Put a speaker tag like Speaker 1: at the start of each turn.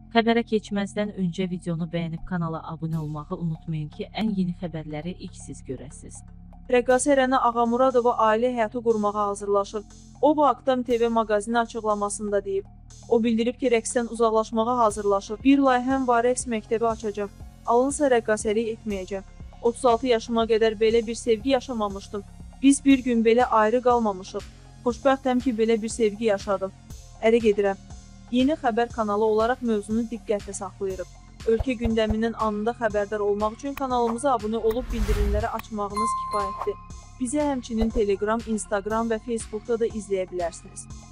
Speaker 1: Xəbərə keçməzdən öncə videonu bəyənib kanala abunə olmağı unutmayın ki, ən yeni xəbərləri ilk siz görəsiniz.
Speaker 2: Rəqqasə Rəna Ağamuradova ailə həyatı qurmağa hazırlaşır. O, bu haqda MTV maqazini açıqlamasında deyib. O bildirib ki, rəqsdən uzaqlaşmağa hazırlaşır. Bir layihəm var, rəqs məktəbi açacaq. Alınsa rəqqasəlik etməyəcəm. 36 yaşıma qədər belə bir sevgi yaşamamışdım. Biz bir gün belə ayrı qalmamışıq. Xoşbəxtəm ki, belə bir sevgi yaşadım. Ərə gedirəm. Yeni xəbər kanalı olaraq mövzunu diqqətlə saxlayırıq. Ölkə gündəmindən anında xəbərdar olmaq üçün kanalımıza abunə olub bildirimləri açmağınız kifayətdir. Bizi həmçinin Telegram, Instagram və Facebookda da izləyə bilərsiniz.